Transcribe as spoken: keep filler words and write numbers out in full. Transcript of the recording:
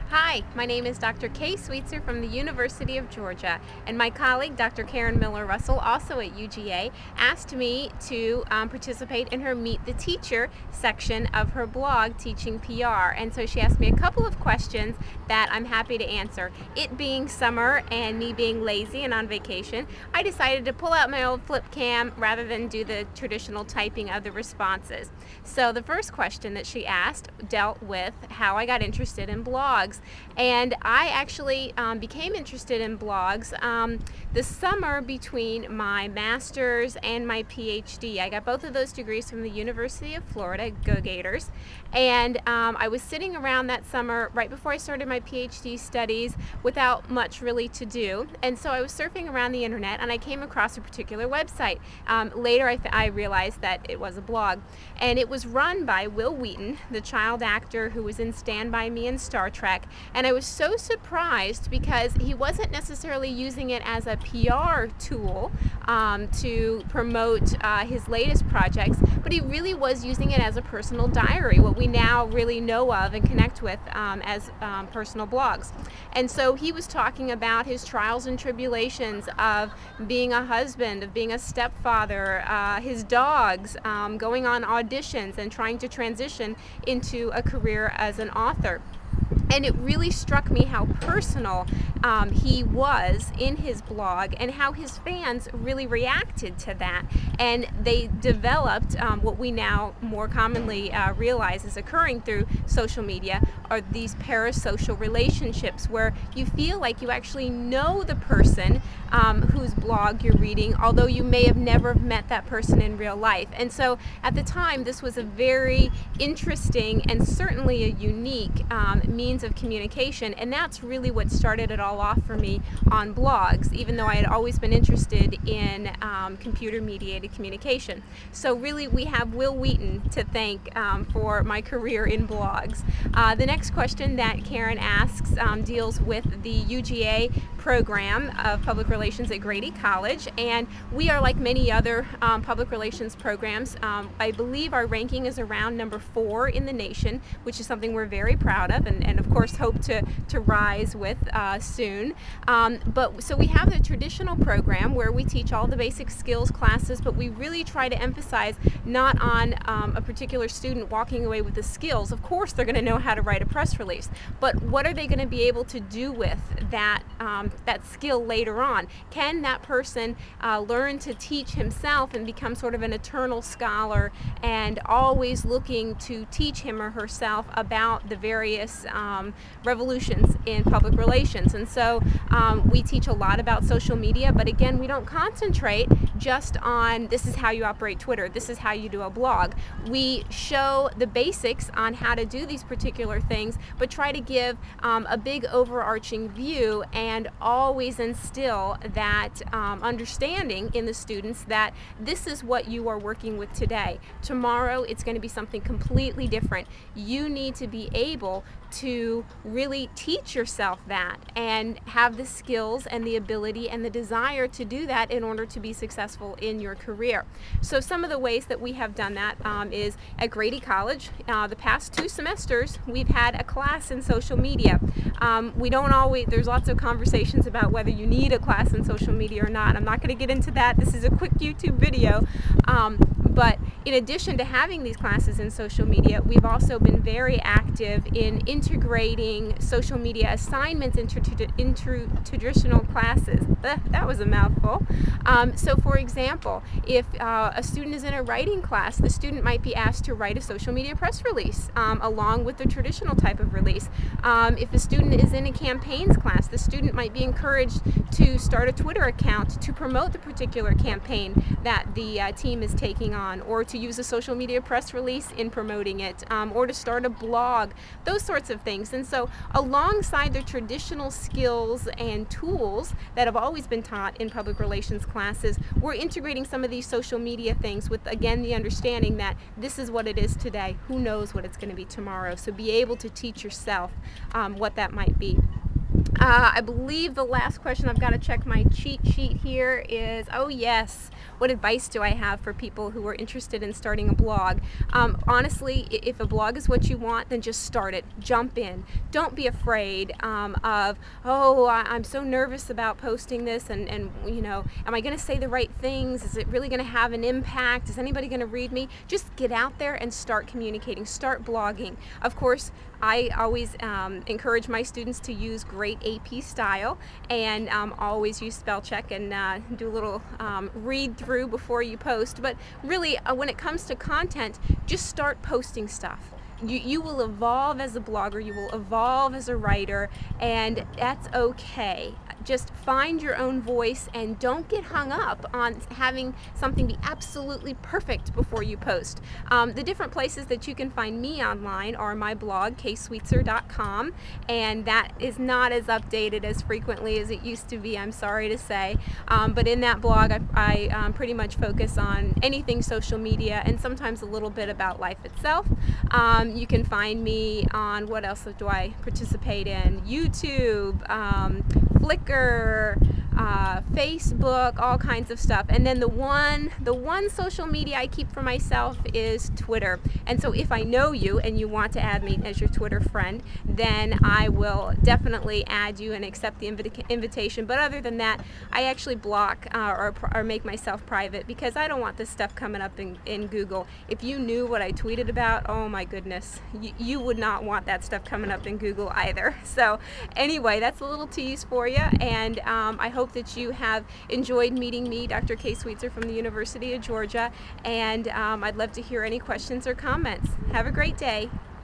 Hi, my name is Doctor Kaye Sweetser from the University of Georgia, and my colleague, Doctor Karen Miller-Russell, also at U G A, asked me to um, participate in her Meet the Teacher section of her blog, Teaching P R. And so she asked me a couple of questions that I'm happy to answer. It being summer and me being lazy and on vacation, I decided to pull out my old flip cam rather than do the traditional typing of the responses. So the first question that she asked dealt with how I got interested in blogs. And I actually um, became interested in blogs um, the summer between my master's and my PhD. I got both of those degrees from the University of Florida, go Gators. And um, I was sitting around that summer right before I started my PhD studies without much really to do. And so I was surfing around the internet and I came across a particular website. Um, later I, I realized that it was a blog. And it was run by Wil Wheaton, the child actor who was in Stand By Me in Star Trek. And I was so surprised because he wasn't necessarily using it as a P R tool um, to promote uh, his latest projects, but he really was using it as a personal diary, what we now really know of and connect with um, as um, personal blogs. And so he was talking about his trials and tribulations of being a husband, of being a stepfather, uh, his dogs, um, going on auditions and trying to transition into a career as an author. And it really struck me how personal um, he was in his blog and how his fans really reacted to that. And they developed um, what we now more commonly uh, realize is occurring through social media are these parasocial relationships where you feel like you actually know the person um, whose blog you're reading, although you may have never met that person in real life. And so at the time, this was a very interesting and certainly a unique um, means of communication, and that's really what started it all off for me on blogs, even though I had always been interested in um, computer-mediated communication. So really we have Wil Wheaton to thank um, for my career in blogs. Uh, the next question that Karen asks um, deals with the U G A program of public relations at Grady College, and we are like many other um, public relations programs. Um, I believe our ranking is around number four in the nation, which is something we're very proud of, and, and of course hope to, to rise with uh, soon. Um, but so we have the traditional program where we teach all the basic skills classes, but we really try to emphasize not on um, a particular student walking away with the skills. Of course they're going to know how to write a press release, but what are they going to be able to do with that, um, that skill later on? Can that person uh, learn to teach himself and become sort of an eternal scholar and always looking to teach him or herself about the various um, revolutions in public relations? And so um, we teach a lot about social media, but again, we don't concentrate just on this is how you operate Twitter, this is how you do a blog. We show the basics on how to do these particular things, but try to give um, a big overarching view and always instill that um, understanding in the students that this is what you are working with today. Tomorrow it's going to be something completely different. You need to be able to really teach yourself that and have the skills and the ability and the desire to do that in order to be successful in your career. So some of the ways that we have done that um, is at Grady College. Uh, the past two semesters we've had a class in social media. Um, we don't always, there's lots of conversations about whether you need a class in social media or not. I'm not going to get into that. This is a quick YouTube video. Um, But in addition to having these classes in social media, we've also been very active in integrating social media assignments into, into traditional classes. That was a mouthful. Um, so for example, if uh, a student is in a writing class, the student might be asked to write a social media press release um, along with the traditional type of release. Um, if a student is in a campaigns class, the student might be encouraged to start a Twitter account to promote the particular campaign that the uh, team is taking on, or to use a social media press release in promoting it, um, or to start a blog, those sorts of things. And so alongside the traditional skills and tools that have always been taught in public relations classes, we're integrating some of these social media things with, again, the understanding that this is what it is today. Who knows what it's going to be tomorrow? So be able to teach yourself um, what that might be. Uh, I believe the last question, I've got to check my cheat sheet here, is, oh yes, what advice do I have for people who are interested in starting a blog? Um, honestly, if a blog is what you want, then just start it. Jump in. Don't be afraid um, of, oh, I'm so nervous about posting this, and, and you know, am I going to say the right things? Is it really going to have an impact? Is anybody going to read me? Just get out there and start communicating. Start blogging. Of course, I always um, encourage my students to use great A P style, and um, always use spell check and uh, do a little um, read through before you post. But really, uh, when it comes to content, just start posting stuff. You, you will evolve as a blogger, you will evolve as a writer, and that's okay. Just find your own voice and don't get hung up on having something be absolutely perfect before you post. Um, the different places that you can find me online are my blog, kaye sweetser dot com, and that is not as updated as frequently as it used to be, I'm sorry to say. Um, but in that blog, I, I um, pretty much focus on anything social media and sometimes a little bit about life itself. Um, you can find me on, what else do I participate in? YouTube, um, Flickr, uh, Facebook, all kinds of stuff. And then the one, the one social media I keep for myself is Twitter. And so if I know you and you want to add me as your Twitter friend, then I will definitely add you and accept the invita invitation. But other than that, I actually block uh, or, or make myself private because I don't want this stuff coming up in, in Google. If you knew what I tweeted about, oh my goodness, you, you would not want that stuff coming up in Google either. So anyway, that's a little tease for you, and um, I hope that you have enjoyed meeting me, Doctor Kaye Sweetser from the University of Georgia, and um, I'd love to hear any questions or comments. Have a great day.